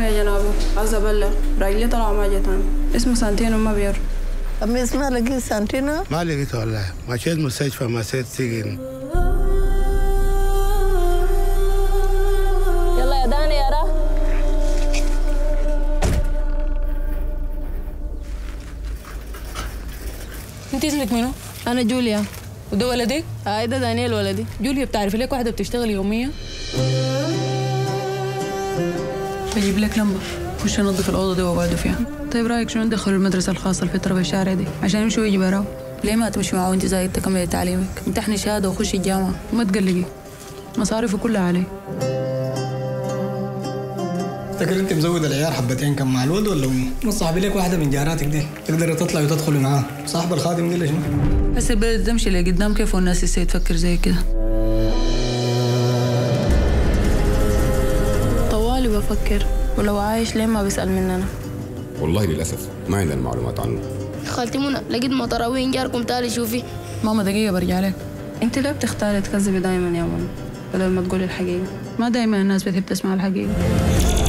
يا جنابه، عايز ابلغ راجلي طلعوا ما جتان. اسمه سانتينو ما بير. أما اسمها لقيت سانتينو؟ ما لقيته والله، مشيت مستشفى مشيت سجن. يلا يا داني يا را. انت اسمك منو؟ انا جوليا. وده ولدك؟ ده دانيال ولدي. جوليا بتعرفي لك واحده بتشتغل يوميا؟ بجيب لك لمبه، خش انظف الاوضه دي واقعدوا فيها. طيب رايك شنو ندخل المدرسه الخاصه الفتره في الشارع دي عشان يمشوا ويجي براو؟ ليه ما تمشي معاه وانت زايد تكملي تعليمك؟ امتحني شهاده وخشي الجامعه وما تقلقي، مصاريفه كلها عليه. تفتكر انت مزود العيار حبتين كم مع الولد ولا امه؟ نصاحبي لك واحده من جاراتك دي تقدري تطلعي وتدخلي معاه، صاحب الخادم دي ليش ما؟ بس البلد تمشي اللي قدام كيف والناس لسه تفكر زي كده. طوالي بفكر، ولو عايش ليه ما بيسأل مننا؟ والله للأسف ما عندنا معلومات عنه. خالتي منى لقيت مطر وين جاركم، تعالي شوفي. ماما دقيقه برجع لك. انت ليه بتختاري تكذبي دايما يا ماما بدل ما تقولي الحقيقه؟ ما دايما الناس بتحب تسمع الحقيقه.